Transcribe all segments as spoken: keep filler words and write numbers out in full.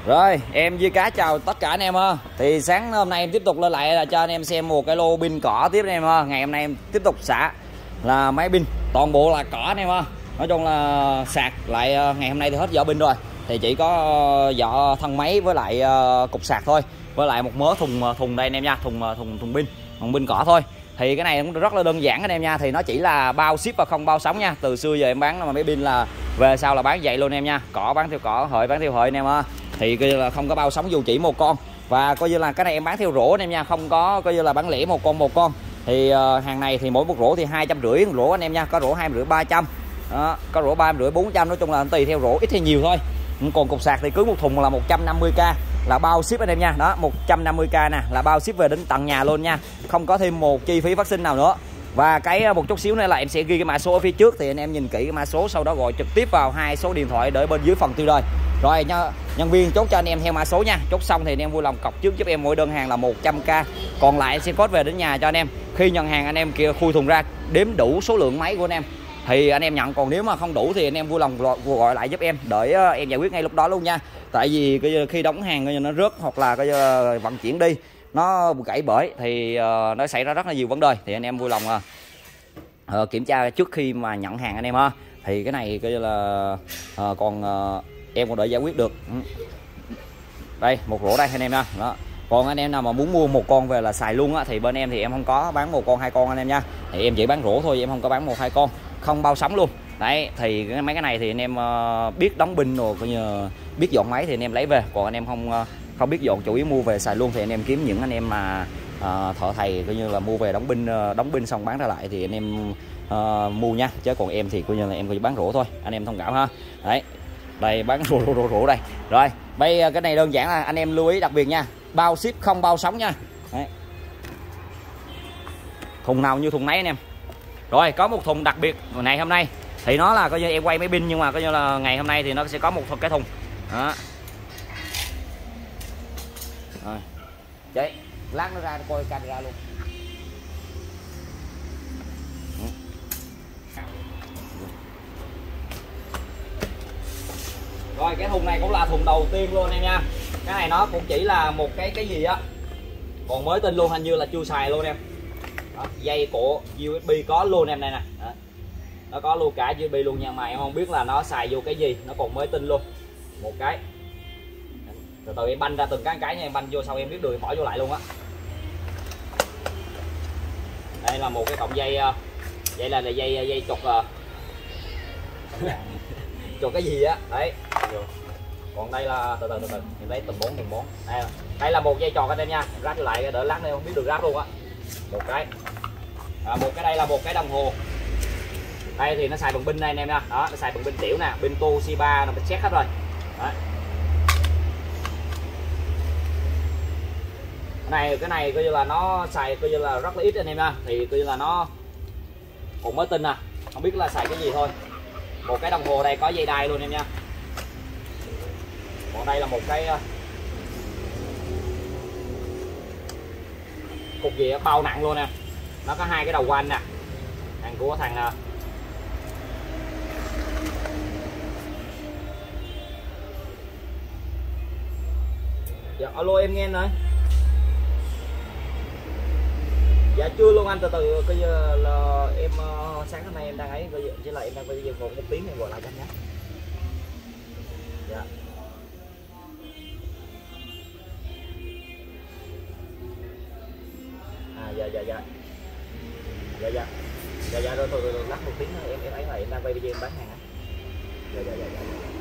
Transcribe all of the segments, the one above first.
Rồi em với cá chào tất cả anh em ha. Thì sáng hôm nay em tiếp tục lên lại là cho anh em xem một cái lô pin cỏ tiếp anh em ha. Ngày hôm nay em tiếp tục xả là máy pin toàn bộ là cỏ anh em ha. Nói chung là sạc lại ngày hôm nay thì hết vỏ pin rồi, thì chỉ có vỏ thân máy với lại cục sạc thôi, với lại một mớ thùng thùng đây anh em nha, thùng thùng thùng pin thùng pin cỏ thôi. Thì cái này cũng rất là đơn giản anh em nha, thì nó chỉ là bao ship và không bao sóng nha. Từ xưa giờ em bán mà máy pin là về sau là bán vậy luôn em nha, cỏ bán theo cỏ, hợi bán theo hợi anh em ha. Thì coi như là không có bao sóng dù chỉ một con, và coi như là cái này em bán theo rổ anh em nha, không có coi như là bán lẻ một con một con. Thì uh, hàng này thì mỗi một rổ thì hai trăm rưỡi rổ anh em nha, có rổ hai rưỡi ba trăm, đó, có rổ ba rưỡi bốn trăm, nói chung là tùy theo rổ, ít hay nhiều thôi. Còn cục sạc thì cứ một thùng là một trăm năm mươi k là bao ship anh em nha, đó một trăm năm mươi k nè là bao ship về đến tận nhà luôn nha, không có thêm một chi phí phát sinh nào nữa. Và cái một chút xíu nữa là em sẽ ghi cái mã số ở phía trước, thì anh em nhìn kỹ cái mã số, sau đó gọi trực tiếp vào hai số điện thoại để bên dưới phần tiêu đời. Rồi nha, nhân viên chốt cho anh em theo mã số nha. Chốt xong thì anh em vui lòng cọc trước giúp em mỗi đơn hàng là một trăm k, còn lại em sẽ code về đến nhà cho anh em. Khi nhận hàng anh em kia khui thùng ra đếm đủ số lượng máy của anh em thì anh em nhận, còn nếu mà không đủ thì anh em vui lòng gọi lại giúp em để em giải quyết ngay lúc đó luôn nha. Tại vì khi đóng hàng nó rớt hoặc là vận chuyển đi nó gãy bởi thì nó xảy ra rất là nhiều vấn đề, thì anh em vui lòng uh, kiểm tra trước khi mà nhận hàng anh em ha. Thì cái này coi như là uh, còn uh, em còn đợi giải quyết được. Đây một rổ đây anh em nha, đó. Còn anh em nào mà muốn mua một con về là xài luôn á thì bên em thì em không có bán một con hai con anh em nha, thì em chỉ bán rổ thôi, em không có bán một hai con, không bao sóng luôn. Đấy thì mấy cái này thì anh em uh, biết đóng pin rồi coi như biết dọn máy thì anh em lấy về, còn anh em không uh, không biết dọn chủ yếu mua về xài luôn thì anh em kiếm những anh em mà uh, thợ thầy coi như là mua về đóng pin uh, đóng pin xong bán ra lại thì anh em uh, mua nha, chứ còn em thì coi như là em chỉ bán rổ thôi, anh em thông cảm ha. Đấy đây bán rổ rổ rổ, rổ đây. Rồi bây cái này đơn giản là anh em lưu ý đặc biệt nha, bao ship không bao sóng nha. Đấy. Thùng nào như thùng nấy anh em. Rồi có một thùng đặc biệt ngày hôm nay thì nó là coi như em quay máy pin, nhưng mà coi như là ngày hôm nay thì nó sẽ có một cái thùng đó. Rồi đấy, lát nó ra coi camera luôn. Rồi cái thùng này cũng là thùng đầu tiên luôn em nha. Cái này nó cũng chỉ là một cái cái gì á, còn mới tinh luôn, hình như là chưa xài luôn em. Đó, dây cổ u ét bê có luôn em, đây nè. Đó. Nó có luôn cả u ét bê luôn, nhưng mà em không biết là nó xài vô cái gì, nó còn mới tinh luôn. Một cái. Từ từ em banh ra từng cái cái nha, em banh vô sau em biết được em bỏ vô lại luôn á. Đây là một cái cọng dây, vậy là, là dây dây chụp chụp cái gì á đấy. Còn đây là từ từ từ từ em lấy từng bốn từng bốn. Đây là, đây là một dây tròn anh em nha, ráp lại đỡ lát này không biết được ráp luôn á. Một cái à, một cái đây là một cái đồng hồ, đây thì nó xài bằng pin đây anh em nha, đó nó xài bằng pin tiểu nè, pin Toshiba nó check hết rồi. Đó. Cái này cái này coi như là nó xài coi như là rất là ít anh em nha, thì coi như là nó còn mới tinh nè, không biết là xài cái gì thôi. Một cái đồng hồ đây có dây đai luôn em nha. Còn đây là một cái cục gì đó, bao nặng luôn nè, nó có hai cái đầu quanh nè, hàng của thằng dạ alo em nghe rồi. Dạ chưa luôn anh, từ từ coi như là em uh, sáng hôm nay em đang ấy, coi như chỉ là em đang bây giờ còn một tiếng em gọi lại cho anh nhé. Dạ. À dạ dạ dạ. Dạ dạ. Dạ dạ rồi thôi rồi, rồi lát một tiếng nữa em em ấy là em đang quay video em bán hàng á. Dạ dạ dạ dạ.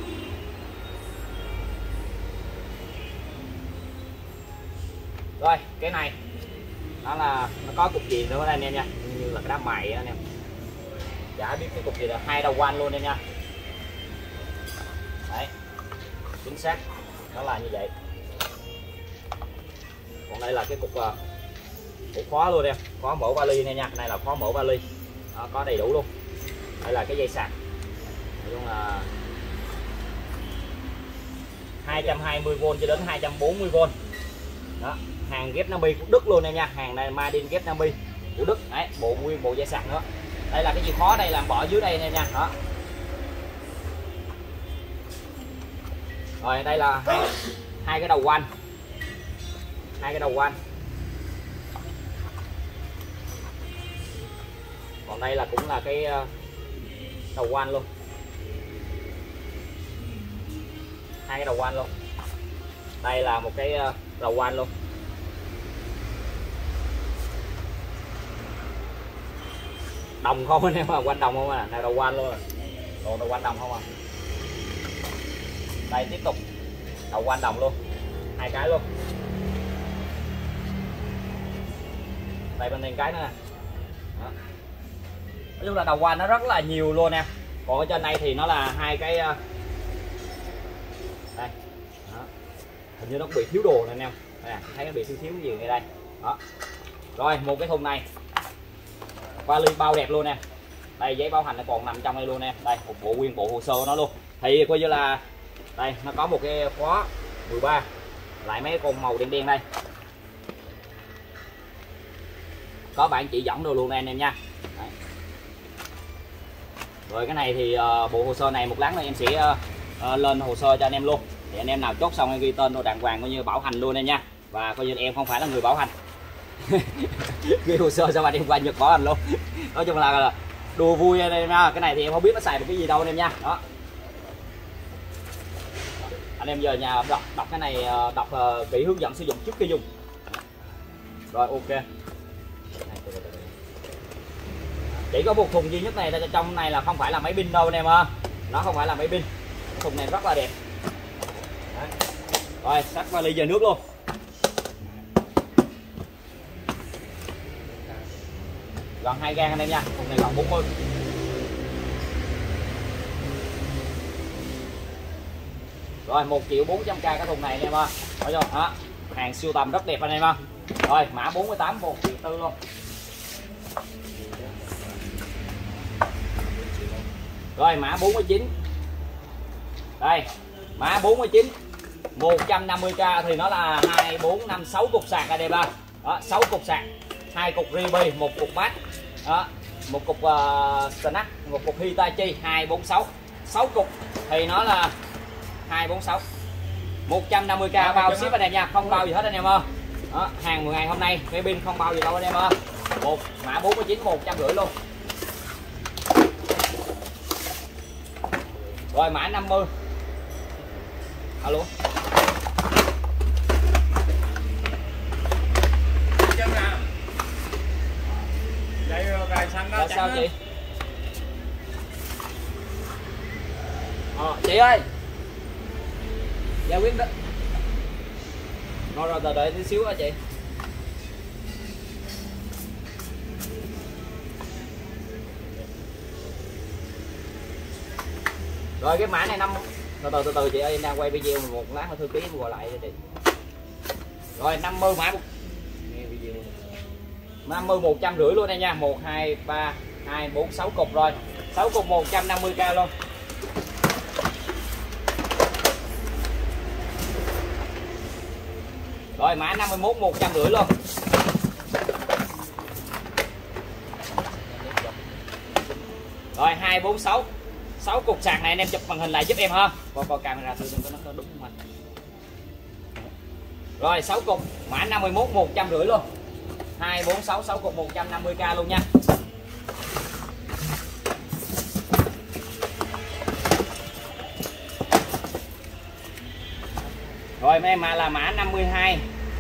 Rồi, cái này đó là nó có cục gì nữa đây anh em nha, như là cái đá mài anh em. Chả biết cái cục gì là hai đầu quanh luôn em nha. Đấy, chính xác nó là như vậy. Còn đây là cái cục uh, cục khóa luôn em, khóa mẫu vali này nha, cái này là khóa mẫu vali, đó, có đầy đủ luôn. Đây là cái dây sạc, nói chung là hai trăm hai mươi vôn cho đến hai trăm bốn mươi vôn. Đó, hàng ghép Nam của Đức luôn em nha, hàng này Madin ghép Nam của Đức. Đấy, bộ nguyên bộ dây sạc nữa. Đây là cái chìa khóa đây, làm bỏ dưới đây em nha. Đó, Rồi đây là hai, hai cái đầu van, hai cái đầu van. Còn đây là cũng là cái đầu van luôn, hai cái đầu van luôn. Đây là một cái đầu van luôn. Đồng không anh em à, quanh đồng không à, này đầu van luôn à. Đồ đầu van đồng không à. Đây tiếp tục đầu van đồng luôn, hai cái luôn. Đây bên đây cái nữa nè. Đó. Nói chung là đầu van nó rất là nhiều luôn nè. Còn ở trên đây thì nó là hai cái đây. Đó. Hình như nó bị thiếu đồ này anh em. Đây, thấy nó bị thiếu thiếu gì ngay đây. Đó. Rồi một cái thùng này vali bao đẹp luôn nè. Đây giấy bảo hành nó còn nằm trong đây luôn nè. Đây một bộ nguyên bộ hồ sơ của nó luôn. Thì coi như là đây nó có một cái khóa mười ba, lại mấy con màu đen đen đây. Có bạn chỉ dẫn đồ luôn nè anh em nha. Đấy. Rồi cái này thì uh, bộ hồ sơ này một lát nữa em sẽ uh, uh, lên hồ sơ cho anh em luôn. Thì anh em nào chốt xong em ghi tên đồ đàng hoàng coi như bảo hành luôn em nha. Và coi như em không phải là người bảo hành. Ghi hồ sơ xong anh em qua Nhật bảo hành luôn. Nói chung là, là đùa vui anh em nha. Cái này thì em không biết nó xài được cái gì đâu anh em nha. Đó. Anh em giờ nhà đọc đọc cái này, đọc uh, kỹ hướng dẫn sử dụng trước khi dùng. Rồi ok. Chỉ có một thùng duy nhất này trong này là không phải là máy pin đâu anh em ơi. Nó không phải là máy pin. Thùng này rất là đẹp. Đấy. Rồi xách vali về nước luôn. Gần hai gang anh em nha. Thùng này gần bốn mươi. Rồi một triệu bốn trăm k cái thùng này anh em ơi. Thấy chưa? Đó. Hàng siêu tầm rất đẹp anh em ơi. Rồi mã bốn mươi tám một triệu tư luôn. Rồi mã bốn mươi chín. Đây, mã bốn mươi chín một trăm năm mươi k thì nó là hai bốn năm sáu cục sạc anh em ơi. Đó, sáu cục sạc, hai cục Ribi, một cục bát. Đó, một cục uh, snack, một cục Hitachi hai bốn sáu. sáu cục thì nó là hai bốn sáu. một trăm năm mươi k bao ship anh em nha, không bao gì hết anh em ơi. Đó, hàng mười ngày hôm nay, cái pin không bao gì đâu anh em ơi. Một mã bốn mươi chín một trăm rưỡi luôn. Rồi mã năm mươi. Alo. Là sao chị? Ờ, chị ơi. Giải quyết đó. Rồi rồi đợi đợi tí xíu hả chị? Rồi cái mã này năm từ từ từ từ chị ơi, em đang quay video một lát thư ký em gọi lại cho chị. Rồi năm mươi mã năm mươi một trăm rưỡi luôn đây nha. Một hai ba hai bốn sáu cục rồi. sáu cục một trăm năm mươi k luôn. Rồi mã năm mươi mốt một trăm rưỡi luôn. Rồi hai bốn sáu. sáu cục sạc này anh em chụp màn hình lại giúp em ha. Coi coi camera thử xem có nó có đúng không anh. Rồi sáu cục, mã năm mươi mốt một trăm rưỡi luôn. hai bốn sáu sáu cục một trăm năm mươi k luôn nha. Rồi mấy em là mã năm mươi hai.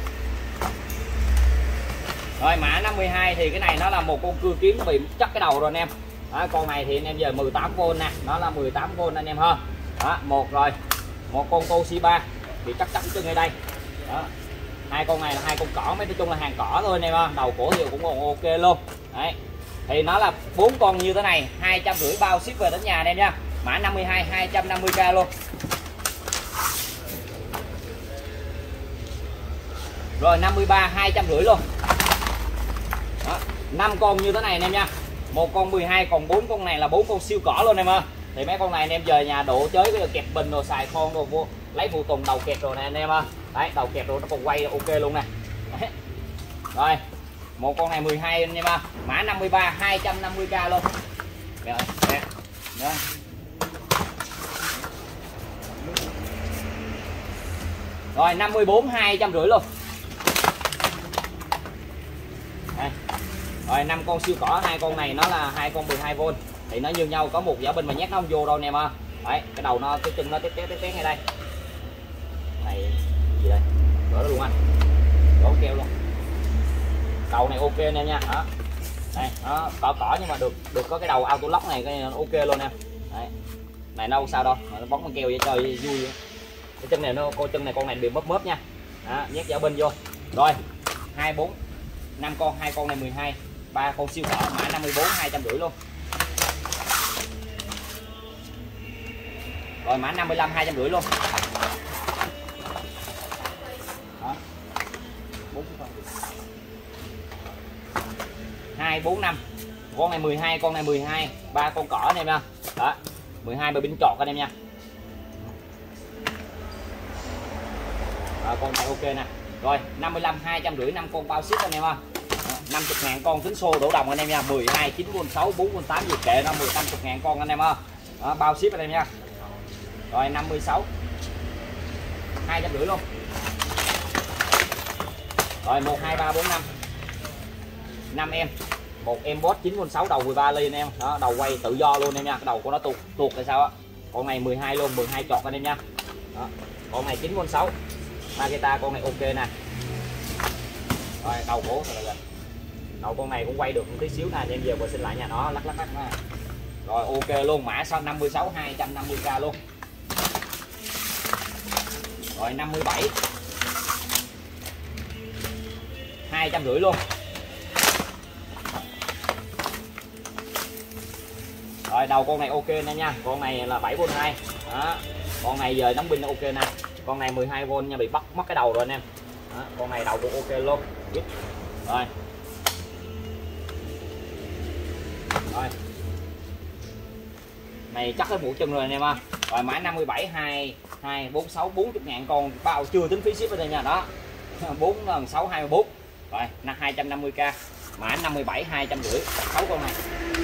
Rồi mã năm mươi hai thì cái này nó là một con cưa kiếm bị chắc cái đầu rồi anh em. Đó, con này thì anh em giờ mười tám V nè, nó là mười tám V anh em ha. Đó, một rồi. Một con Toshiba bị chắc chắn chân ngay đây. Đó. Hai con này là hai con cỏ, mấy nói chung là hàng cỏ thôi anh em ha. Đầu cổ thì cũng còn ok luôn. Đấy. Thì nó là bốn con như thế này, hai trăm rưỡi bao ship về đến nhà anh em nha. Mã năm mươi hai hai trăm năm mươi k luôn. Rồi năm mươi ba hai trăm rưỡi luôn. Đó, năm con như thế này anh em nha. Một con mười hai, còn bốn con này là bốn con siêu cỏ luôn em ơi. Thì mấy con này anh em về nhà độ chơi cái kẹp bình rồi xài con rồi vô lấy phụ tùng đầu kẹp rồi nè anh em ơi. Đấy, đầu kẹp rồi nó còn quay ok luôn nè. Đấy. Rồi, một con này mười hai anh em ơi. Mã năm mươi ba hai trăm năm mươi k luôn. Rồi, nè. Đó. Rồi năm mươi bốn hai trăm rưỡi luôn. Đây. Rồi năm con siêu cỏ, hai con này nó là hai con mười hai vôn thì nó như nhau, có một giả bình mà nhét nó không vô đâu nè mà. Đấy, cái đầu nó cái chân nó tét tét tét ngay đây. Này gì đây? Gỡ nó luôn anh. Gỡ keo luôn. Đầu này ok nè nha. Đó. Đây, nó cỏ cỏ nhưng mà được được có cái đầu auto lock này cái ok luôn nè. Đấy. Này nó không sao đâu, mà nó bóng con keo vậy chơi vui. Cái chân này nó con chân này con này bị mớp mớp nha. Đó, nhét giả bình vô. Rồi, hai bốn năm con, hai con này mười hai, ba con siêu cỏ mã năm mươi bốn hai trăm rưỡi luôn. Rồi mã năm mươi lăm hai trăm rưỡi luôn. Đó. hai bốn năm. Con này mười hai, con này mười hai, ba con cỏ anh em nha. Đó. mười hai bờ pin trọt anh em nha. Đó, con này ok nè. Rồi năm mươi lăm hai trăm rưỡi, năm con bao ship anh em ơi. năm mươi ngàn con tính xô đổ đồng anh em nha. mười hai chín vôn sáu bốn vôn tám gì kệ nó mười năm mươi ngàn con anh em ơi. Đó, bao ship anh em nha. Rồi năm mươi sáu hai trăm rưỡi luôn. Rồi một hai ba bốn năm. năm em. Một em boss chín vôn sáu đầu mười ba ly anh em. Đó, đầu quay tự do luôn em nha. Cái đầu của nó tuột tuột là sao á. Con này mười hai luôn, mười hai chọt anh em nha. Đó. Con này chín vôn sáu. Makita con này ok nè. Rồi đầu cổ rồi. Đầu con này cũng quay được một tí xíu nè, em về vừa xin lại nha, nó lắc lắc lắc nè. Rồi ok luôn, mã sau năm mươi sáu hai trăm năm mươi k luôn. Rồi năm mươi bảy hai trăm rưỡi luôn. Rồi đầu con này ok nè nha, con này là bảy vôn hai. Đó. Con này giờ đóng pin ok nè. Con này mười hai vôn nha, bị bắt mất cái đầu rồi anh em. Đó. Con này đầu cũng ok luôn. Rồi. Rồi. Này chắc cái bộ chân rồi anh em ha. Rồi mã năm mươi bảy hai hai bốn sáu bốn mươi ngàn con bao chưa tính phí ship ở đây nha. Đó. bốn lần sáu hai mươi bốn. Rồi, hai trăm năm mươi k. Mã năm mươi bảy hai trăm rưỡi, sáu con này.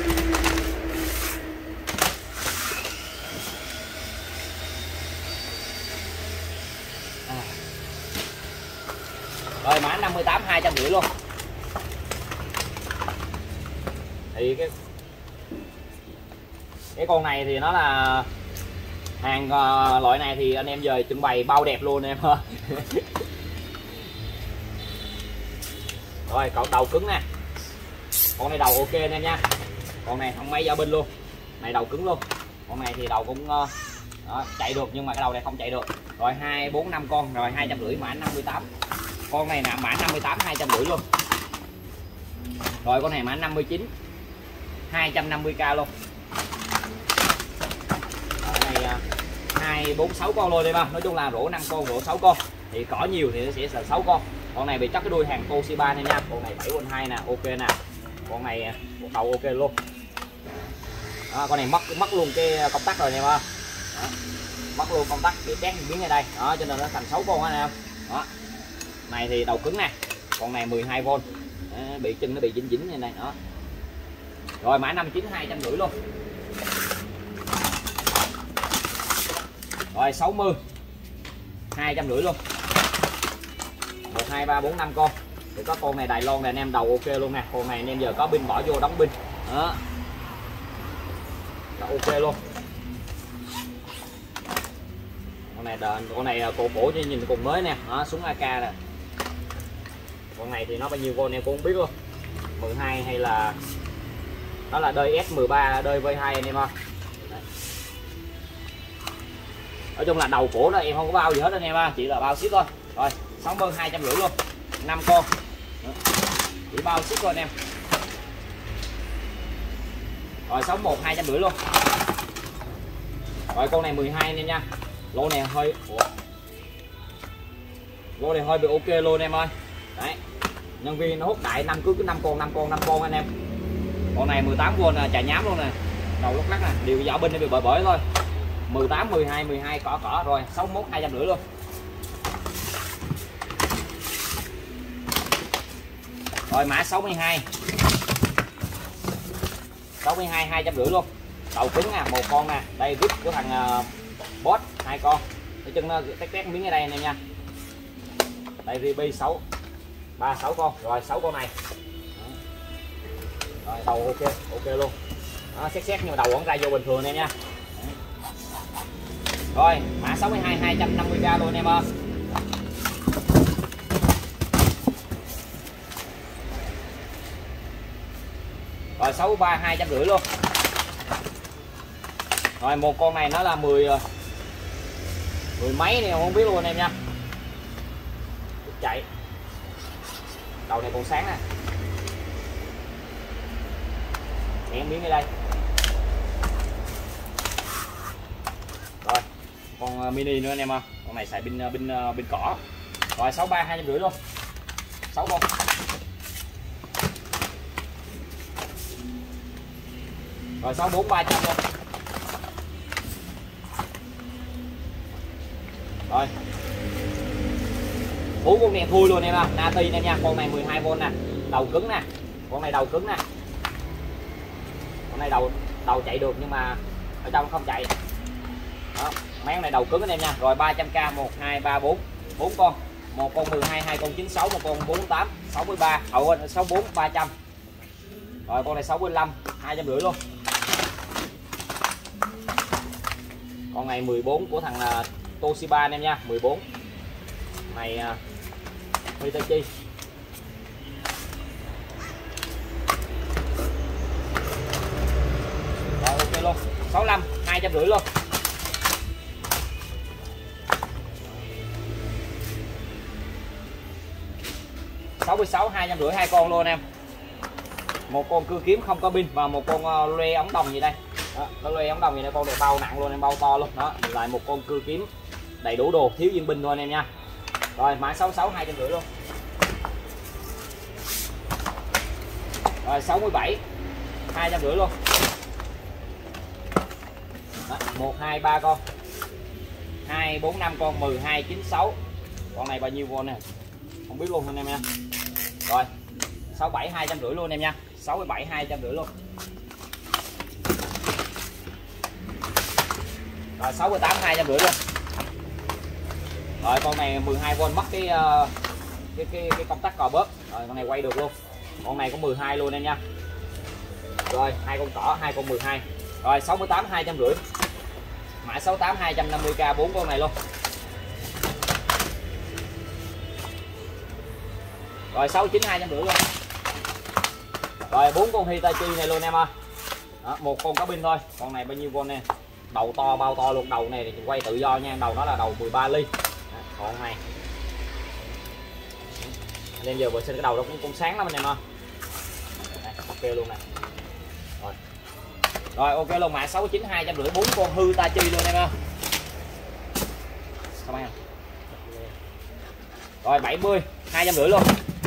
À. Rồi mã năm mươi tám hai trăm rưỡi luôn. Thì cái cái con này thì nó là hàng uh, loại này thì anh em về trưng bày bao đẹp luôn em ha. Rồi cậu đầu cứng nè. Con này đầu ok anh em nha. Con này không mấy giao binh luôn. Này đầu cứng luôn. Con này thì đầu cũng uh, đó, chạy được nhưng mà cái đầu này không chạy được. Rồi hai bốn năm con, rồi hai trăm rưỡi mã năm mươi tám. Con này là mã năm mươi tám hai trăm rưỡi luôn. Rồi con này mã năm mươi chín hai trăm năm mươi k luôn. Cái này hai bốn sáu con luôn đi ba. Nói chung là rổ năm con, rổ sáu con. Thì cỏ nhiều thì nó sẽ là sáu con. Con này bị chắc cái đuôi hàng Toshiba này nha. Con này bảy vôn hai nè, ok nè. Con này một đầu ok luôn. Đó, con này mất mất luôn cái công tắc rồi nè ba. Mất luôn công tắc bị tét biến ở đây. Đó cho nên nó thành sáu con anh em. Đó. Này thì đầu cứng nè. Con này mười hai vôn. Đó, bị chân nó bị dính dính như này đó. Rồi mã năm mươi chín hai trăm rưỡi luôn. Rồi sáu mươi hai trăm rưỡi luôn. một hai ba bốn năm con. Thì có con này Đài Loan này anh em, đầu ok luôn nè. Con này anh em giờ có pin bỏ vô đóng pin. Đó. Đó, ok luôn. Con này con này cổ cổ như nhìn cùng mới nè. Đó, súng a ca nè. Con này thì nó bao nhiêu con em cũng không biết luôn. mười hai hay là đó là đơi S mười ba, đơi V hai anh em ơi. Nói chung là đầu cổ đó em không có bao gì hết anh em ha, chỉ là bao ship thôi. Rồi sáu mươi hai trăm rưỡi luôn, năm con chỉ bao ship thôi anh em. Rồi sáu mươi mốt hai trăm rưỡi luôn. Rồi con này mười hai anh em nha. Lô này hơi Ủa? Lô này hơi bị ok luôn em ơi. Đấy, nhân viên nó hút đại năm cứ cứ năm con năm con năm con anh em. Con này mười tám vôn chạy nhám luôn nè, đầu lúc lắc nè, điều dạo binh nó bị bởi bởi thôi. mười tám mười hai mười hai cỏ cỏ. Rồi sáu mươi mốt hai trăm rưỡi luôn. Rồi mã sáu mươi hai sáu mươi hai hai trăm rưỡi luôn. Đầu cứng nè, một con nè, đây vip của thằng uh, boss hai con. Cái chân nó tét tét miếng ở đây anh em nha. đây Ribi sáu ba sáu con rồi, sáu con này rồi, đầu ok ok luôn đó, xét xét nhưng mà đầu vẫn ra vô bình thường em nha. Rồi mã sáu mươi hai hai trăm năm mươi k luôn em ơi. Rồi sáu mươi ba hai trăm rưỡi luôn. Rồi một con này nó là mười mười mấy này không biết luôn em nha. Chạy đầu này còn sáng nè, em miếng ở đây. Rồi con mini nữa anh em ơi, con này xài pin pin pin cỏ. Rồi sáu mươi ba hai trăm rưỡi luôn, sáu con. Rồi sáu mươi bốn ba trăm luôn. Rồi bốn con đèn thui luôn em ơi, Nati em nha. Con này mười hai vôn nè, đầu cứng nè, con này đầu cứng nè, con này đầu đầu chạy được nhưng mà ở trong không chạy đó. Mấy con này đầu cứng anh em nha. Rồi ba trăm k, một hai ba bốn, bốn con, một con mười hai, hai con chín sáu, một con bốn mươi tám, sáu mươi ba, hậu sáu mươi bốn ba trăm. Rồi con này sáu mươi lăm hai trăm rưỡi luôn. Con này mười bốn của thằng uh, Toshiba anh em nha, mười bốn này uh, Hitachi. Rồi ok luôn, sáu mươi lăm hai trăm rưỡi luôn. sáu mươi sáu hai trăm rưỡi hai con luôn em. Một con cưa kiếm không có pin và một con uh, loe ống đồng gì đây. Đó, nó loe ống đồng gì đây, con này bao nặng luôn em, bao to luôn đó. Lại một con cưa kiếm đầy đủ đồ, thiếu viên pin thôi anh em nha. Rồi mã sáu mươi sáu hai trăm rưỡi luôn. Rồi sáu mươi bảy hai trăm rưỡi luôn. Đó, một hai ba con, hai bốn năm con, mười hai chín sáu. Con này bao nhiêu con nè không biết luôn anh em nha. Rồi sáu mươi bảy hai trăm rưỡi luôn em nha, sáu mươi bảy hai trăm rưỡi luôn. Rồi sáu mươi tám hai trăm rưỡi luôn. Rồi con này mười hai vôn mất cái uh, cái cái cái công tắc cò bóp. Rồi con này quay được luôn. Con này có mười hai luôn em nha. Rồi hai con cỏ, hai con mười hai. Rồi sáu mươi tám hai trăm rưỡi. Mã sáu mươi tám hai trăm năm mươi k, bốn con này luôn. Rồi sáu mươi chín hai trăm rưỡi luôn. Rồi bốn con Hitachi này luôn em ơi. Đó, một con có pin thôi. Con này bao nhiêu con nè? Đầu to bao to luôn, đầu này thì quay tự do nha, đầu nó là đầu mười ba ly. Đó, con này anh em giờ vệ sinh cái đầu nó cũng cũng sáng lắm anh em ơi. Ok luôn nè. Rồi. Rồi ok luôn, mã sáu mươi chín hai trăm rưỡi, bốn con Hitachi luôn em ơi. Sao anh? Rồi bảy mươi hai trăm rưỡi luôn.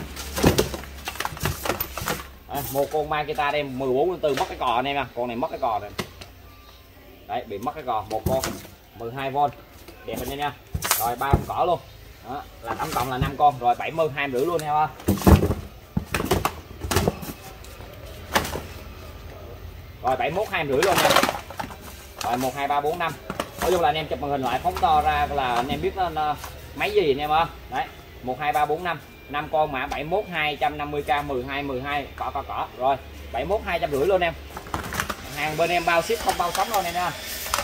À, một con Makita đây mười bốn tư mất cái cò anh em nha, con này mất cái cò này. Đấy, bị mất cái cò, một con mười hai vôn đẹp anh em nha. Rồi ba con cỏ luôn. Đó, là tổng cộng là năm con. Rồi bảy mươi hai rưỡi luôn em ơi. Rồi bảy mươi mốt hai rưỡi luôn nha. Rồi một hai ba bốn năm. Nói chung là anh em chụp màn hình lại phóng to ra là anh em biết nó mấy gì anh em ơi. Đấy, một hai ba bốn năm, năm con mã bảy mươi mốt hai trăm năm mươi k, mười hai mười hai cỏ cỏ cỏ. Rồi bảy mươi mốt hai trăm rưỡi luôn em. Hàng bên em bao ship không bao sóng đâu nè nha.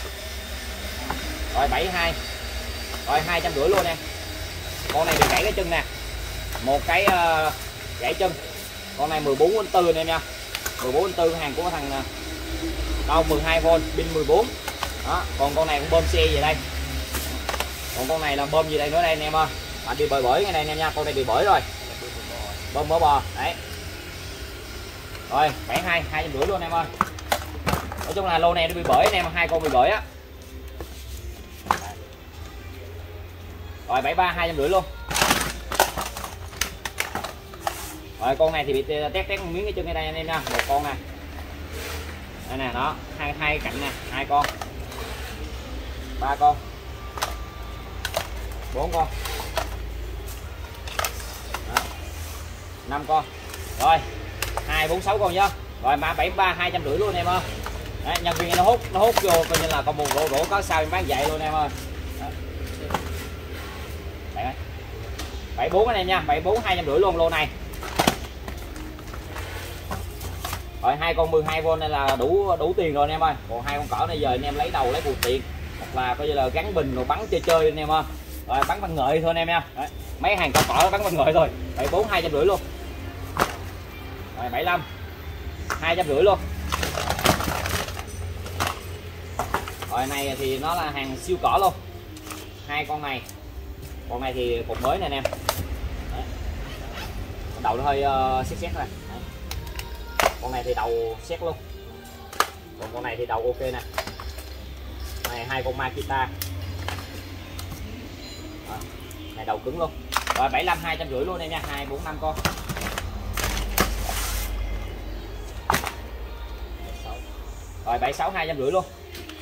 Rồi bảy mươi hai. Rồi hai trăm rưỡi luôn em. Con này bị gãy cái chân nè, một cái uh, gãy chân. Con này mười bốn tư anh em nha, mười bốn tư, hàng của thằng đâu mười hai vôn, pin mười bốn. Đó, còn con này cũng bơm xe về đây. Còn con này là bơm gì đây nữa đây anh em ơi. Bạn đi bơi bưởi cái này anh em nha, con này bị bưởi rồi. Bơm mỡ bò đấy. Rồi bảy mươi hai hai trăm rưỡi luôn em ơi. Nói chung là lô này nó bị bưởi anh em, hai con bị bưởi á. Rồi bảy mươi ba hai trăm rưỡi luôn. Rồi con này thì bị tét tét một miếng cái chân ở đây anh em nha, một con nè. Đây nè, đó, hai hai cạnh nè, hai con. Ba con. Bốn con. Đó. năm con. Rồi, hai bốn sáu con nhá. Rồi mã bảy mươi ba hai trăm rưỡi luôn em ơi. Đấy, nhân viên nó hút nó hút vô coi như là con buồn rổ rổ có sao em bán vậy luôn em ơi. Bảy bảy bốn anh em nha, bảy bốn hai trăm rưỡi luôn lô này. Rồi hai con mười hai vôn này là đủ đủ tiền rồi anh em ơi. Còn hai con cỏ này giờ anh em lấy đầu lấy phụ tiện hoặc là coi như là gắn bình rồi bắn chơi chơi anh em ơi. Rồi bắn bằng ngợi thôi anh em nha. Đấy. Mấy hàng cỏ cỏ bắn bằng ngợi thôi. bảy bốn hai trăm rưỡi luôn. Rồi bảy lăm hai trăm rưỡi luôn. Rồi này thì nó là hàng siêu cỏ luôn. Hai con này. Con này thì cục mới nè anh em. Đấy. Đầu nó hơi uh, xét xét thôi. Đấy. Con này thì đầu xét luôn. Còn con này thì đầu ok nè. Này hai con Makita. Đó. Này đầu cứng luôn. Rồi bảy lăm hai trăm rưỡi luôn em nha, hai bốn năm con. Rồi bảy sáu hai trăm rưỡi luôn.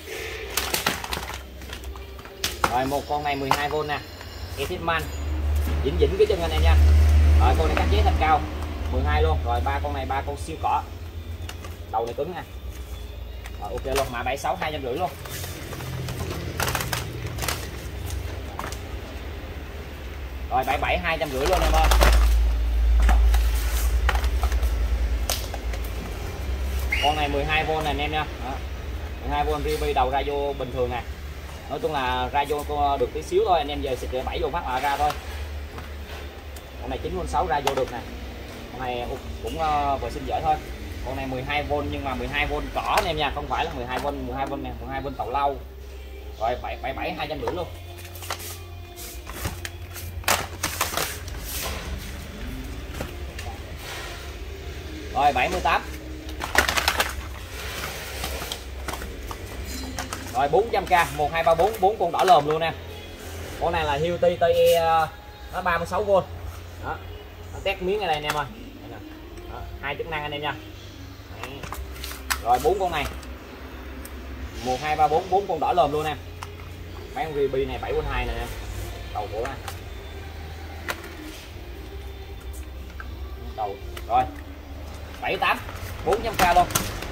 Rồi một con này mười hai vôn nè. Etipman. Dĩnh dĩnh cái chân anh em nha. Rồi con này cắt chế thật cao. mười hai luôn. Rồi ba con này ba con siêu cỏ. Đầu này cứng nha. Rồi ok luôn, mã bảy sáu hai trăm rưỡi luôn. Rồi bảy bảy hai trăm rưỡi luôn em ơi. Con này mười hai vôn này anh em nha. Đó. mười hai vôn Ribi đầu radio bình thường nè. Nói chung là radio được tí xíu thôi, anh em giờ xịt bảy vô phát là ra thôi. Con này chín vôn sáu radio được nè. Con này cũng uh, vệ sinh dễ thôi. Con này mười hai vôn nhưng mà mười hai vôn cỏ anh em nha, không phải là mười hai vôn, mười hai vôn nè, mười hai vôn tàu lâu. Rồi bảy bảy hai trăm rưỡi luôn. Rồi bảy mươi tám. Rồi bốn trăm k, một hai ba bốn, bốn con đỏ lồm luôn nè. Con này là Hilti tê e nó ba mươi sáu vôn. Đó. Nó test miếng ở đây anh em ơi. Đó. Hai chức năng anh em nha. Đấy. Rồi bốn con này. một hai ba bốn, bốn con đỏ lồm luôn nè. Mấy con Ribi này bảy bốn hai nè. Đầu của này. Đầu. Rồi. bảy tám, bốn trăm k luôn.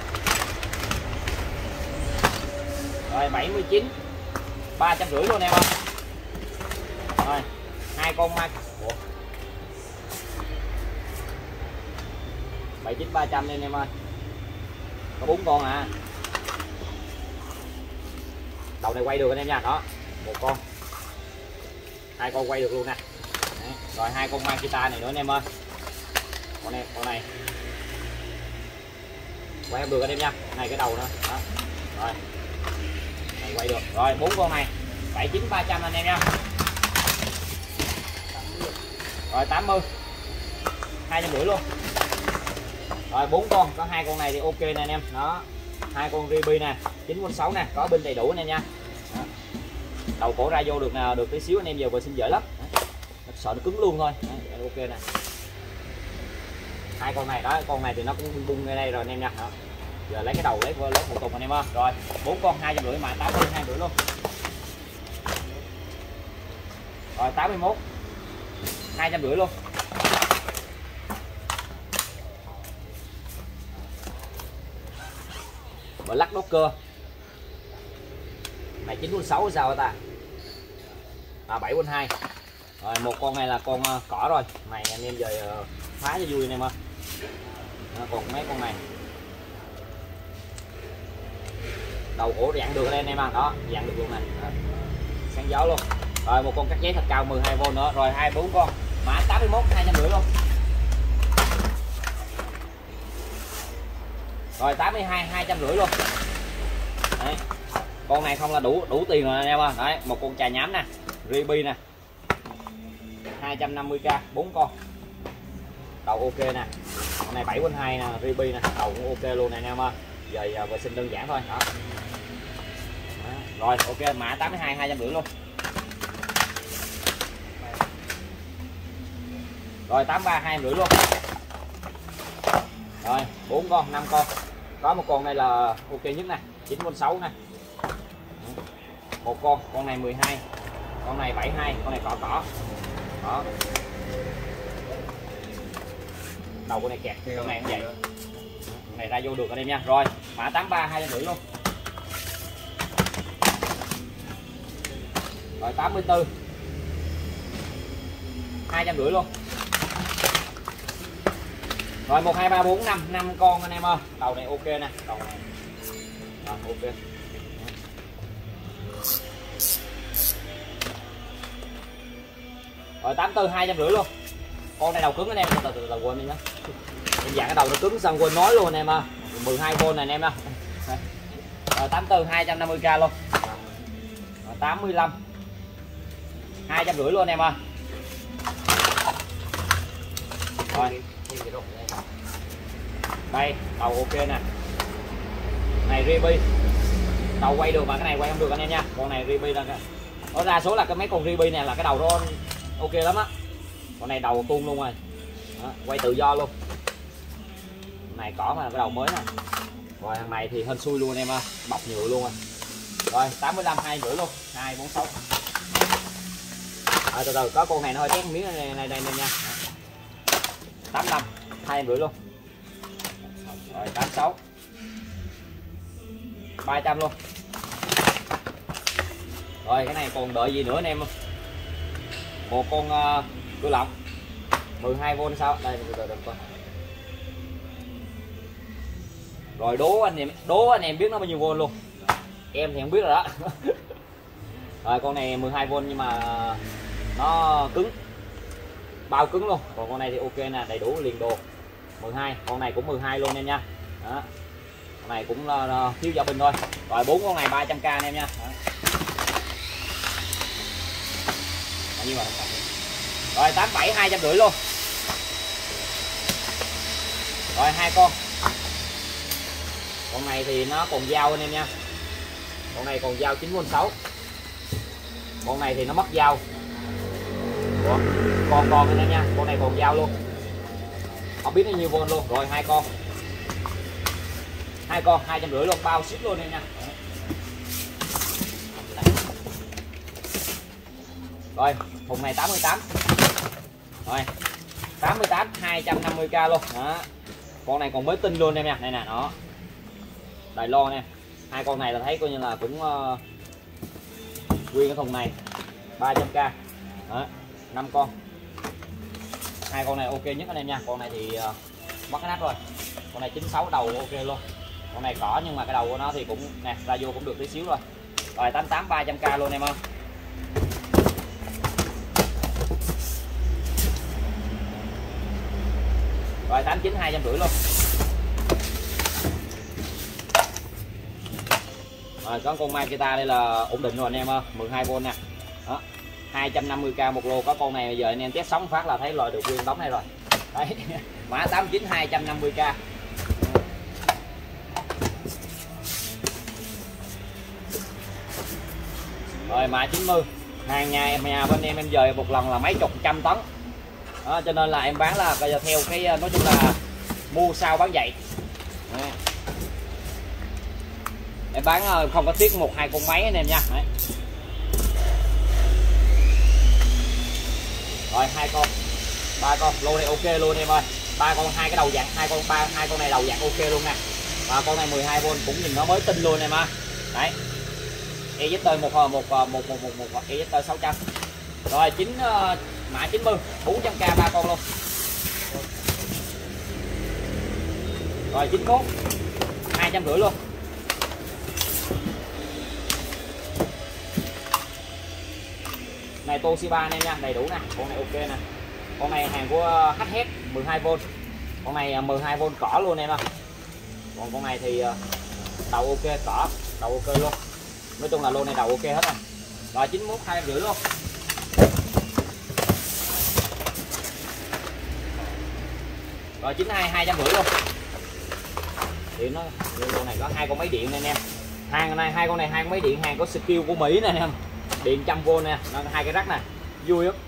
Rồi bảy mươi chín, ba trăm rưỡi luôn em ơi. Rồi hai con mai bảy chín ba trăm lên em ơi. Có bốn con à. Đầu này quay được anh em nha. Đó, một con. Hai con quay được luôn nè. Đấy. Rồi hai con Makita này nữa anh em ơi. Con này, con này. Quay không được anh em nha. Này cái đầu nữa. Đó. Rồi. Này quay được. Rồi bốn con này bảy chín ba trăm anh em nha. Rồi tám mươi hai trăm rưỡi luôn. Rồi bốn con, có hai con này thì ok nè anh em. Đó. Hai con Ribi nè, chín vôn sáu nè, có pin đầy đủ anh em nha. Đó. Đầu cổ ra vô được nào được tí xíu anh em giờ vệ sinh dễ lắm. Đó. Sợ nó cứng luôn thôi. Đó. Ok nè. Hai con này đó, con này thì nó cũng bung bung ngay đây rồi anh em nha. Đó. Giờ lấy cái đầu lấy lấy phụ tùng anh em ơi. Rồi bốn con hai trăm rưỡi mà tám mươi hai rưỡi luôn. Rồi tám mươi mốt hai trăm rưỡi luôn. Black Docker này chín vôn sáu sao ta, à bảy vôn hai. Rồi một con này là con cỏ rồi, này anh em giờ phá cho vui anh em ơi. Còn mấy con này đầu cổ dặn được đây anh em ạ. Đó, dặn được luôn này. Sáng gió luôn. Rồi một con cắt giấy thật cao mười hai vôn nữa. Rồi hai bốn con mã tám mươi mốt hai trăm rưỡi luôn. Rồi tám mươi hai hai trăm rưỡi luôn. Đấy. Con này không là đủ đủ tiền rồi anh em ơi. Đấy, một con chà nhám nè, Ribi nè, hai trăm năm mươi k, bốn con. Đầu ok nè. Con này bảy vôn hai nè, Ribi nè, đầu cũng ok luôn nè anh em ơi. Giờ, giờ vệ sinh đơn giản thôi. Đó. Đó. Rồi ok, mã tám mươi hai hai trăm rưỡi luôn. Rồi tám mươi ba hai trăm rưỡi luôn. Rồi bốn con, năm con. Có một con này là ok nhất nè, chín vôn sáu nè. Một con, con này mười hai, con này bảy mươi hai, con này cỏ cỏ. Đó. Đầu con này kẹt, con này cũng vậy. Con này ra vô được anh em nha. Rồi, mã tám mươi ba hai trăm rưỡi luôn. Rồi tám mươi tư hai trăm rưỡi luôn. Rồi một hai ba bốn năm, năm con anh em ơi. Đầu này ok nè, đầu này. Rồi, ok. Rồi tám tư hai trăm rưỡi luôn. Con này đầu cứng anh em, từ từ từ quên đi nhá. Em dạng cái đầu nó cứng xong quên nói luôn anh em ơi. mười hai vôn này anh em đó. Rồi tám tư hai trăm năm mươi k luôn. Rồi tám mươi lăm hai trăm rưỡi luôn anh em ơi. Rồi. Đây, đầu ok nè. Này Ribi. Đầu quay được mà cái này quay không được anh em nha. Con này Ribi là cái nó ra số là cái mấy con Ribi này là cái đầu nó ok lắm á. Con này đầu tuôn luôn rồi. Đó, quay tự do luôn. Này cỏ mà cái đầu mới nè. Rồi thằng này thì hên xui luôn anh em ơi, bọc nhựa luôn rồi. Rồi tám mươi lăm hai rưỡi luôn, hai bốn sáu. À, từ từ có con này nó hơi tét miếng này này đây nha. tám mươi lăm hai rưỡi luôn. Rồi tám mươi sáu ba trăm luôn. Rồi cái này còn đợi gì nữa anh em? Một con uh, cửa lọc mười hai vôn sao? Đây từ từ đừng coi. Rồi đố anh em, đố anh em biết nó bao nhiêu vôn luôn. Em thì không biết rồi đó. Rồi con này mười hai vôn nhưng mà nó cứng. Bao cứng luôn. Còn con này thì ok nè, đầy đủ liền đồ. mười hai, con này cũng mười hai luôn em nha. Đó. Con này cũng uh, thiếu dao bình thôi. Rồi bốn con này ba trăm k anh em nha. Đó. Bao nhiêu rồi? Rồi tám bảy hai trăm rưỡi luôn. Rồi hai con. Con này thì nó còn dao anh em nha. Con này còn dao chín vôn sáu. Con này thì nó mất dao. Ủa? Còn còn anh em nha, con này còn dao luôn. Không biết bao nhiêu vôn luôn. Rồi hai con. Hai con hai trăm rưỡi luôn, bao ship luôn em nha. Rồi, thùng này tám mươi tám. Rồi. tám mươi tám hai trăm năm mươi k luôn. Đó. Con này còn mới tinh luôn em nha. Đây nè, nó. Đài Loan em. Hai con này là thấy coi như là cũng uh, nguyên cái thùng này ba trăm k. Đó, năm con. Hai con này ok nhất anh em nha. Con này thì uh, mất cái nắp rồi. Con này chín mươi sáu đầu ok luôn. Con này cỏ nhưng mà cái đầu của nó thì cũng nè, ra vô cũng được tí xíu rồi. Rồi tám mươi tám ba trăm k luôn em ơi. Rồi tám mươi chín hai trăm rưỡi luôn. Rồi có con Makita đây là ổn định rồi anh em ơi, mười hai vôn nè. Đó. hai trăm năm mươi k một lô, có con này giờ anh em test sóng phát là thấy loại được nguyên đóng này rồi. Đấy. Mã tám mươi chín hai trăm năm mươi k. Rồi mã chín mươi. Hàng nhà em nhà bên em em dời một lần là mấy chục trăm tấn. Đó, cho nên là em bán là theo cái nói chung là mua sao bán vậy. Đấy. Em bán không có tiếc một hai con máy anh em nha. Đấy. Rồi hai con, ba con, lô này ok luôn em ơi. Ba con hai cái đầu dạng, hai con ba hai con này đầu dạng ok luôn nè. Và con này mười hai vôn cũng nhìn nó mới tinh luôn em ơi. Đấy. Ejector một một một một một một, một Ejector sáu trăm. Rồi chín uh, mã chín mươi bốn trăm k ba con luôn. Rồi chín mốt hai trăm rưỡi luôn. Này Toshiba anh em nha, đầy đủ nè, con này ok nè. Con này hàng của hát hát mười hai vôn. Con này mười hai vôn cỏ luôn em ơi. Còn con này thì đầu ok cỏ, đầu ok luôn. Nói chung là lô này đầu ok hết rồi. Rồi chín mốt hai trăm rưỡi luôn. Rồi chín hai hai trăm rưỡi luôn. Điện nó lô này có hai con máy điện nè anh em. Hàng này hai con này hai con máy điện, hàng có skill của Mỹ nè anh em. Điện trăm vôn nè, nó hai cái rắc nè, vui lắm.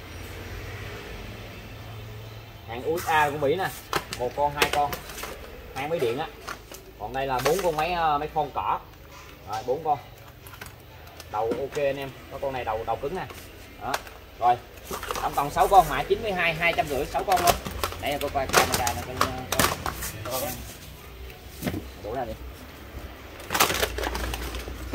Hàng u ét a của Mỹ nè, một con hai con, hai máy điện á. Còn đây là bốn con máy máy khoan cỏ. Rồi bốn con. Đầu ok anh em, có con này đầu đầu cứng nè. Đó. Rồi, tổng cộng sáu con, mã chín mươi hai hai trăm rưỡi sáu con luôn. Nãy cô coi camera nó coi đủ ra đi.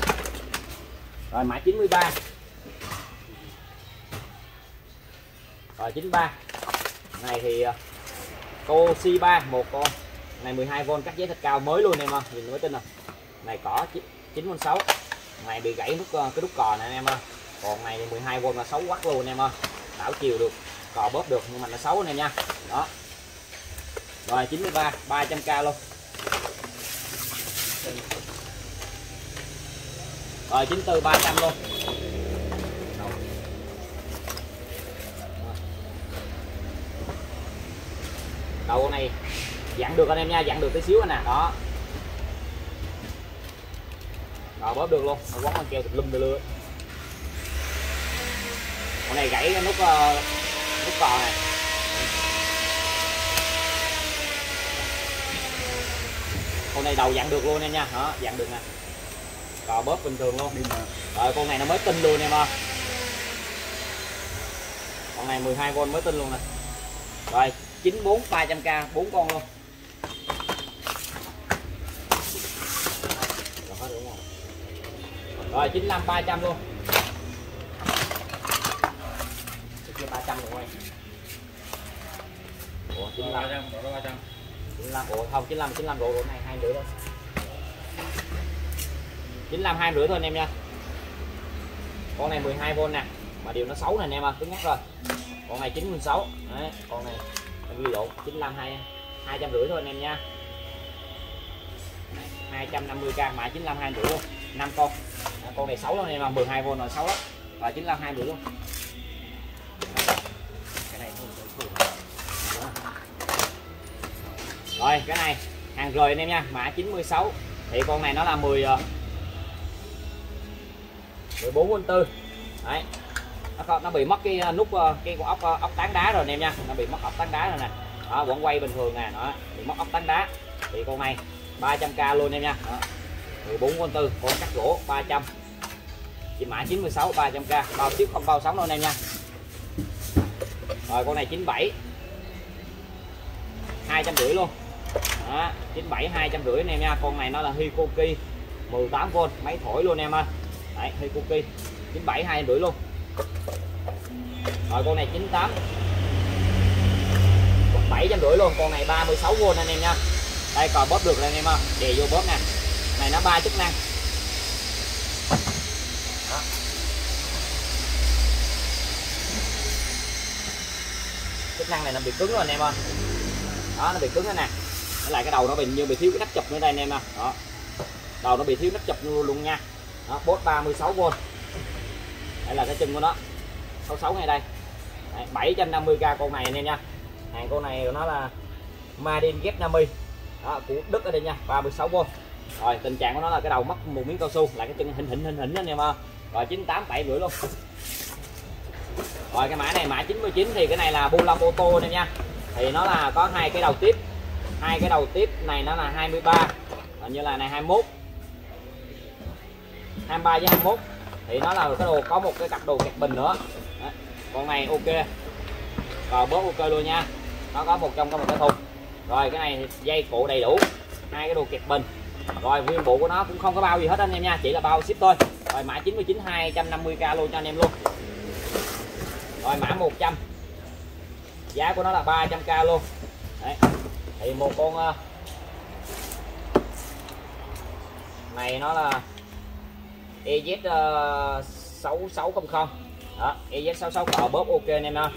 Rồi mã chín mươi ba. Rồi chín ba. Này thì Toshiba một con. Này mười hai vôn cắt giấy thịt cao mới luôn em ơi, nhìn mới tin rồi. Này cỏ chín con sáu. Này bị gãy nút cái đút cò này anh em ơi. Còn này mười hai vôn là xấu quắc luôn anh em ơi. Đảo chiều được, cò bóp được nhưng mà nó xấu anh em nha. Đó. Rồi chín mươi ba, ba trăm k luôn. Rồi chín mươi tư ba trăm luôn. Đầu con này dặn được anh em nha, dặn được tí xíu anh nè, đó. Rồi bóp được luôn, nó quấn con keo thịt lum từ lưa. Con này gãy cái nút uh, nút cò này. Con này đầu dặn được luôn em nha, đó, dặn được nè. Cò bóp bình thường luôn. Rồi con này nó mới tinh luôn em ơi. Con này mười hai vôn mới tinh luôn nè. Rồi chín bốn ba trăm k, bốn con luôn. Rồi chín lăm ba trăm luôn. ba trăm rồi. Ủa chín lăm ba trăm. chín lăm ủa không chín lăm chín lăm độ độ này hai rưỡi thôi. chín lăm hai rưỡi thôi anh em nha. Con này mười hai vôn nè, mà điều nó xấu này anh em ơi, cứng nhắc rồi. Con này chín mươi sáu. Đấy, con này em ghi lộn, chín lăm hai hai trăm rưỡi thôi anh em nha. hai trăm năm mươi k mã chín lăm hai rưỡi luôn. năm con. Đó, con này xấu lắm anh em, mười hai vôn là xấu lắm. Và chín lăm hai rưỡi luôn. Cái này rồi cái này hàng rời anh em nha, mã chín mươi sáu. Thì con này nó là mười mười bốn vôn tư. Đấy. Nó, nó bị mất cái nút cái con ốc ốc tán đá rồi anh em nha, nó bị mất ốc tán đá rồi nè. Đó, vẫn quay bình thường nè, nó bị mất ốc tán đá. Thì con này ba trăm k luôn em nha. Đó. mười bốn vôn tư, con cắt gỗ ba trăm. Chị mã chín mươi sáu ba trăm k, bao ship không bao sóng đâu anh em nha. Rồi con này chín mươi bảy hai trăm rưỡi luôn. Đó, chín mươi bảy hai trăm rưỡi anh em nha. Con này nó là Hikoki mười tám vôn, máy thổi luôn em ơi. Đấy, Hikoki chín mươi bảy hai trăm rưỡi luôn. Rồi con này chín mươi tám bảy trăm rưỡi luôn. Con này ba mươi sáu vôn anh em nha. Đây cò bóp được lên em ơi, đè vô bóp nè. Này nó ba chức năng. Đó. Chức năng này nó bị cứng rồi anh em ơi. Đó, nó bị cứng thế nè. Với lại cái đầu nó bị như bị thiếu cái nắp chụp nữa đây anh em nè. Đó. Đầu nó bị thiếu nắp chụp luôn, luôn nha. Đó, bốt ba mươi sáu vôn. Đây là cái chân của nó. sáu mươi sáu ngay đây. Đấy, bảy trăm năm mươi k con này anh em nha. Hàng con này của nó là Made in Vietnam. Đó, của Đức ở đây nha, ba mươi sáu vôn. Rồi tình trạng của nó là cái đầu mất một miếng cao su, lại cái chân hình hình hình hình anh em ơi. Rồi chín mươi tám bảy rưỡi luôn. Rồi cái mã này mã chín mươi chín thì cái này là Bulam ô tô anh em nha. Thì nó là có hai cái đầu tiếp. Hai cái đầu tiếp này nó là hai mươi ba. Hình như là này hai mươi mốt. hai mươi ba với hai mươi mốt. Thì nó là cái đồ có một cái cặp đồ kẹp bình nữa. Đó. Con này ok. Rồi bớt ok luôn nha. Nó có một trong có một cái thùng. Rồi cái này dây cổ đầy đủ. Hai cái đồ kẹp bình. Rồi nguyên bộ của nó cũng không có bao gì hết anh em nha, chỉ là bao ship thôi. Rồi mã chín mươi chín hai trăm năm mươi k luôn cho anh em luôn. Rồi mã một trăm. Giá của nó là ba trăm k luôn. Đấy. Thì một con này nó là E Z sáu sáu không không. Đó, E Z sáu sáu cò bóp ok anh em ha.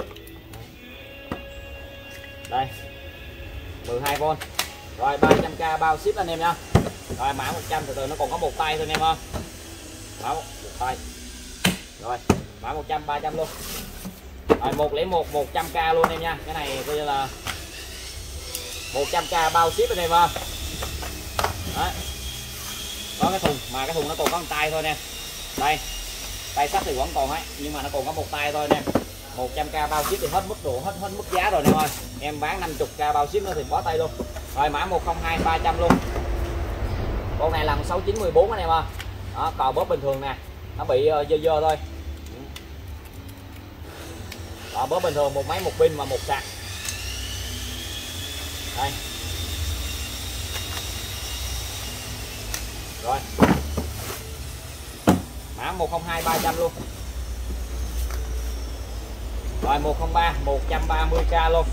Đây. mười hai vôn. Rồi ba trăm k bao ship anh em nha. Rồi mã một trăm từ từ nó còn có một tay thôi anh em ha. Đó, một tay. Rồi, mã một trăm ba trăm luôn. Rồi một không một một trăm k luôn em nha. Cái này coi như là một trăm k bao ship anh em ha. Đấy. Có cái thùng mà cái thùng nó còn có một tay thôi nè. Đây. Tay sắt thì vẫn còn ấy, nhưng mà nó còn có một tay thôi nè. một trăm k bao ship thì hết mức độ hết hết mức giá rồi em ơi. Em bán năm mươi k bao ship nữa thì bó tay luôn. Rồi mã một không hai ba trăm luôn. Con này là sáu chín một bốn anh em ơi. Đó, cò bóp bình thường nè. Nó bị uh, dơ dơ thôi. Cò bóp bình thường, một máy một pin mà một sạc. Đây. Rồi. Mã một không hai ba trăm luôn. Rồi một không ba một trăm ba mươi k luôn,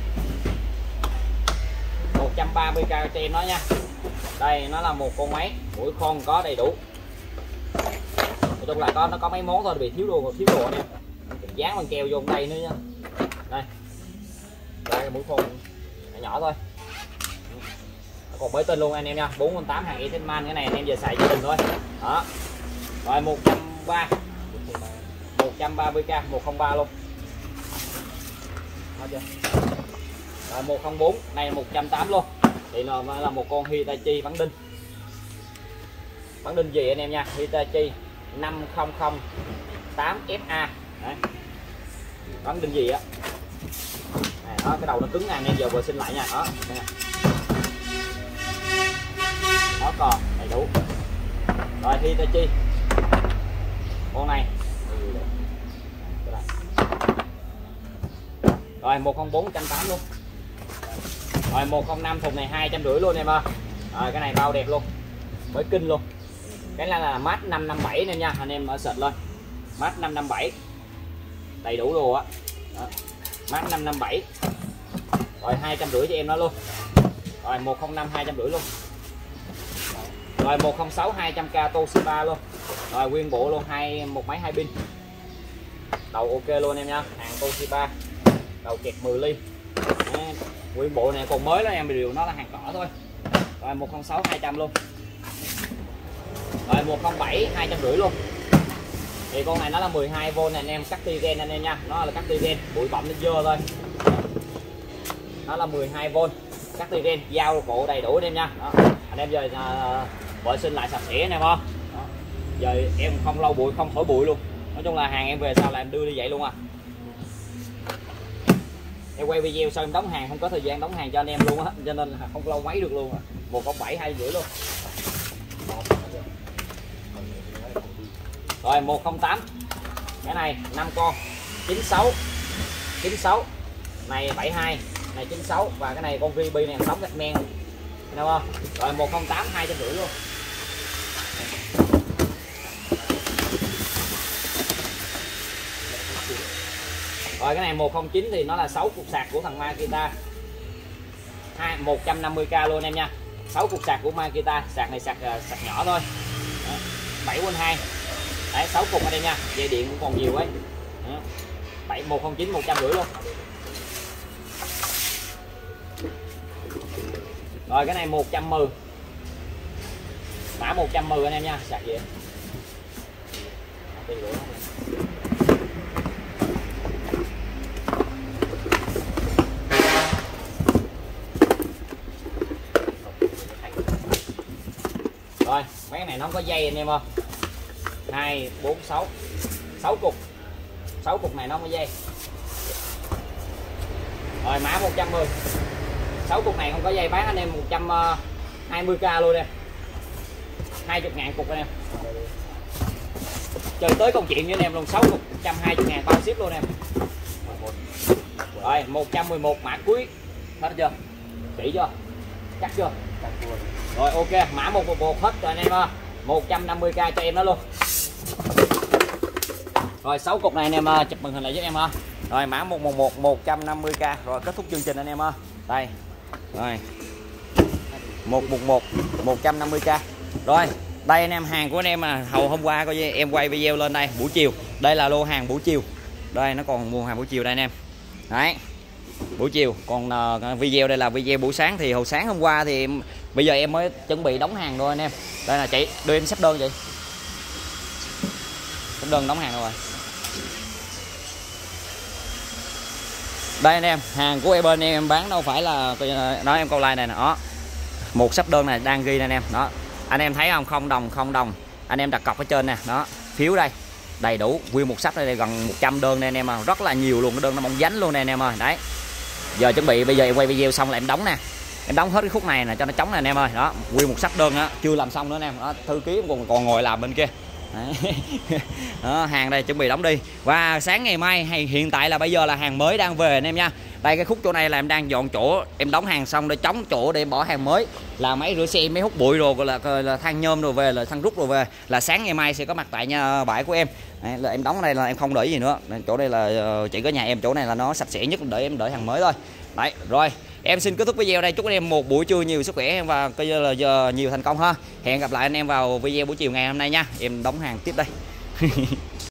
một trăm ba mươi k cho em nó nha. Đây nó là một con máy mũi khoan có đầy đủ, nói chung là có nó có mấy món thôi bị thiếu đồ thiếu đồ nha, dán bằng keo vô đây nữa nha. Đây đây cái mũi khoan nhỏ thôi, còn mới tên luôn anh em nha. Bốn con tám hàng Eatonman, cái này anh em giờ xài gia đình thôi đó. Rồi một trăm ba mươi một trăm ba mươi k một không ba luôn. Chưa? Rồi một không bốn này là một trăm tám mươi luôn, thì nó là một con Hitachi bắn đinh. Bắn đinh gì anh em nha, Hitachi năm không không tám F A. Đấy. Bắn đinh gì á. Này, đó, cái đầu nó cứng nè anh em, giờ vừa xin lại nha. Đó. Đó còn đầy đủ. Rồi Hitachi. Con này. Rồi một không bốn một trăm tám mươi luôn. Rồi một không năm thùng này hai trăm rưỡi luôn em ơi. Rồi cái này bao đẹp luôn. Mới kinh luôn. Cái này là mát năm năm bảy nên nha, anh em ở search lên. Mát năm năm bảy. Đầy đủ luôn á. Mát năm năm bảy. Rồi hai trăm rưỡi cho em nó luôn. Rồi một không năm hai trăm rưỡi luôn. Rồi một không sáu hai trăm k Toshiba luôn. Rồi nguyên bộ luôn, hai một máy hai pin. Đầu ok luôn em nha, hàng Toshiba. Đầu kẹt mười ly. Đấy. Nguyên bộ này còn mới đó em, điều nó là hàng cỏ thôi. Rồi một không sáu hai trăm luôn. Rồi một không bảy hai trăm rưỡi luôn. Thì con này nó là mười hai vôn này anh em, cắt tigen anh em nha, nó là cắt tigen, bụi bặm nó dơ thôi. Nó là mười hai vôn, cắt tigen, dao cổ đầy đủ anh em nha. Đó. Anh em giờ uh, vệ sinh lại sạch sẽ anh em không? Đó. Giờ em không lau bụi, không thổi bụi luôn. Nói chung là hàng em về sau là em đưa đi vậy luôn à. Em quay video sao em đóng hàng, không có thời gian đóng hàng cho anh em luôn á, cho nên là không lâu mấy được luôn á. một không bảy hai rưỡi luôn. Rồi một không tám. Cái này năm con chín sáu. chín sáu. Này bảy hai, này chín sáu và cái này con Ribi này đóng gạch men. Đúng không? Rồi một không tám hai trăm rưỡi luôn. Rồi cái này một không chín thì nó là sáu cục sạc của thằng Makita. Hai một trăm năm mươi k luôn em nha. sáu cục sạc của Makita, sạc này sạc sạc nhỏ thôi. Đó. bảy vôn hai. Đấy sáu cục ở đây nha, dây điện cũng còn nhiều ấy. Đó. bảy một không chín một trăm rưỡi luôn. Rồi cái này một trăm mười. Mã một trăm mười anh em nha, sạc gì? Rồi, mấy cái này nó không có dây anh em ơi. hai bốn sáu. sáu cục. sáu cục này nó không có dây. Rồi mã một trăm mười. sáu cục này không có dây bán anh em một trăm hai mươi k luôn em. hai mươi ngàn cục anh em. Chơi tới công chuyện với anh em luôn, sáu cục một trăm hai mươi ngàn bao ship luôn em. Rồi một trăm mười một mã cuối. Hết chưa? Kỹ chưa? Chắc chưa? Rồi ok, mã một một một hết rồi anh em ơi. một trăm năm mươi k cho em đó luôn. Rồi sáu cục này anh em chụp màn hình lại giúp em ha. Rồi mã một một một một trăm năm mươi k. Rồi kết thúc chương trình anh em ơi. Đây. Rồi. một một một một trăm năm mươi k. Rồi, đây anh em hàng của anh em à, hầu hôm qua coi như em quay video lên đây buổi chiều. Đây là lô hàng buổi chiều. Đây nó còn mua hàng buổi chiều đây anh em. Đấy. Buổi chiều, còn uh, video đây là video buổi sáng thì hồi sáng hôm qua thì bây giờ em mới chuẩn bị đóng hàng rồi anh em. Đây là chị, đưa em xếp đơn vậy. Xếp đơn đóng hàng rồi. Đây anh em, hàng của em bên em bán đâu phải là nói em câu like này nè, đó. Một sắp đơn này đang ghi nè anh em, đó. Anh em thấy không, không đồng không đồng. Anh em đặt cọc ở trên nè, đó. Phiếu đây. Đầy đủ, nguyên một sắp đây gần một trăm đơn đây anh em à, rất là nhiều luôn, cái đơn nó mong dánh luôn nè anh em ơi. Đấy. Giờ chuẩn bị bây giờ em quay video xong là em đóng nè. Em đóng hết cái khúc này nè cho nó trống nè anh em ơi. Đó, nguyên một sắp đơn á, chưa làm xong nữa anh em. Đó, thư ký còn còn ngồi làm bên kia. Đấy. Đó, hàng đây chuẩn bị đóng đi. Và sáng ngày mai hay hiện tại là bây giờ là hàng mới đang về anh em nha. Đây cái khúc chỗ này là em đang dọn chỗ, em đóng hàng xong để chống chỗ để bỏ hàng mới, là máy rửa xe, máy hút bụi rồi, gọi là, là than nhôm rồi về, là than rút rồi về, là sáng ngày mai sẽ có mặt tại nhà bãi của em. Đây, là em đóng ở đây là em không để gì nữa. Nên chỗ đây là chỉ có nhà em, chỗ này là nó sạch sẽ nhất để em đợi hàng mới thôi. Đấy, rồi em xin kết thúc video đây, chúc anh em một buổi trưa nhiều sức khỏe và coi như là giờ nhiều thành công ha. Hẹn gặp lại anh em vào video buổi chiều ngày hôm nay nha. Em đóng hàng tiếp đây.